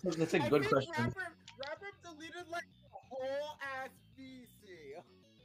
That's a good question. Rapper deleted like the whole ass VC.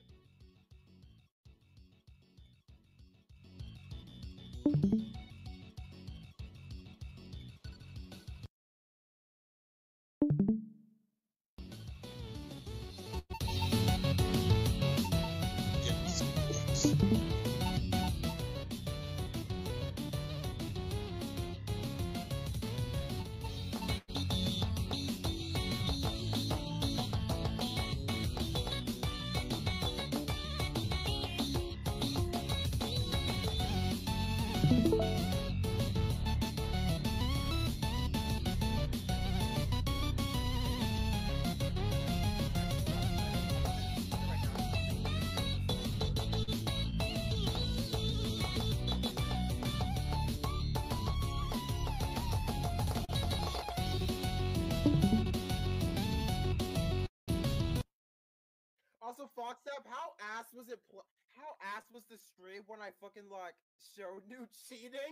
Also, Foxtap, how ass was it? How ass was the stream when I fucking like showed you cheating?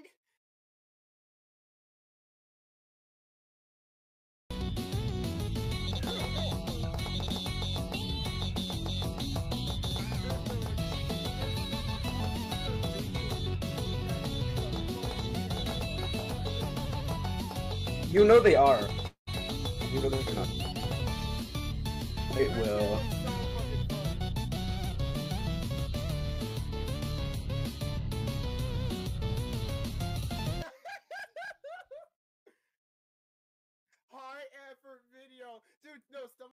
You know they are. You know they're not. It will. High effort video, dude. No,